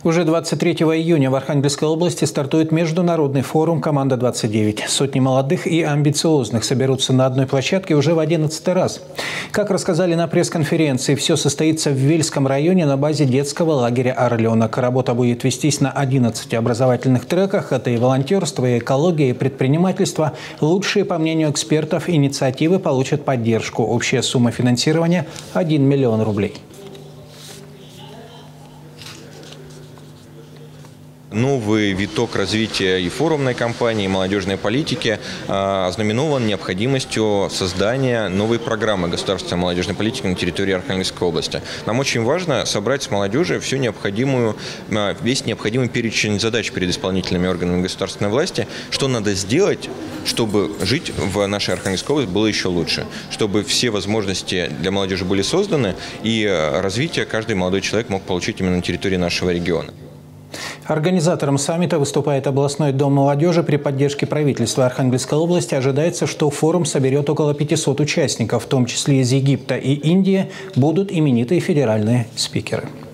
Уже 23 июня в Архангельской области стартует международный форум «Команда-29». Сотни молодых и амбициозных соберутся на одной площадке уже в 11-й раз. Как рассказали на пресс-конференции, все состоится в Вельском районе на базе детского лагеря «Орленок». Работа будет вестись на 11 образовательных треках. Это и волонтерство, и экология, и предпринимательство. Лучшие, по мнению экспертов, инициативы получат поддержку. Общая сумма финансирования – 1 миллион рублей. Новый виток развития и форумной кампании, и молодежной политики ознаменован необходимостью создания новой программы государственной молодежной политики на территории Архангельской области. Нам очень важно собрать с молодежи весь необходимый перечень задач перед исполнительными органами государственной власти, что надо сделать, чтобы жить в нашей Архангельской области было еще лучше, чтобы все возможности для молодежи были созданы и развитие каждый молодой человек мог получить именно на территории нашего региона. Организатором саммита выступает областной дом молодежи при поддержке правительства Архангельской области. Ожидается, что форум соберет около 500 участников, в том числе из Египта и Индии будут именитые федеральные спикеры.